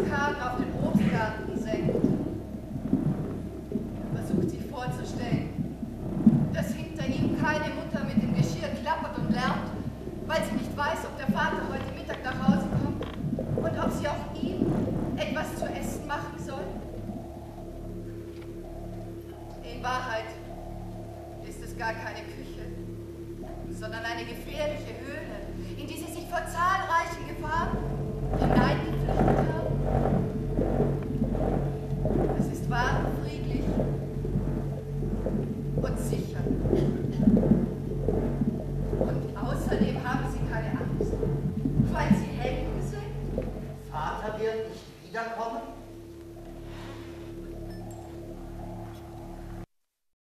Karten auf den Obstgarten senkt. Er versucht sich vorzustellen, dass hinter ihm keine Mutter mit dem Geschirr klappert und lärmt, weil sie nicht weiß, ob der Vater heute Mittag nach Hause kommt und ob sie auch ihm etwas zu essen machen soll. In Wahrheit ist es gar keine Küche, sondern eine gefährliche Höhle, in die sie sich vor zahlreichen Gefahren hineingeflüchtet haben. Es ist warm, friedlich und sicher. Und außerdem haben sie keine Angst, weil sie Helden sind. Vater wird nicht wiederkommen?